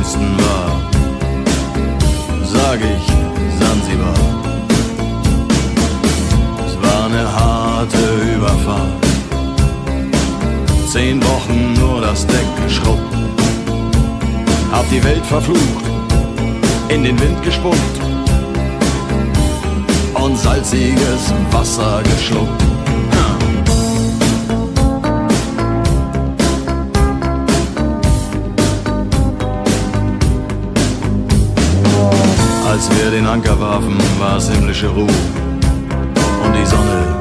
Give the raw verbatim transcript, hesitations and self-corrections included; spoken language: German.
schönsten war, sag ich Sansibar. Es war eine harte Überfahrt, zehn Wochen nur das Deck geschrubbt, hab die Welt verflucht, in den Wind gespuckt und salziges Wasser geschluckt. Als wir den Anker warfen, war's himmlische Ruhe und die Sonne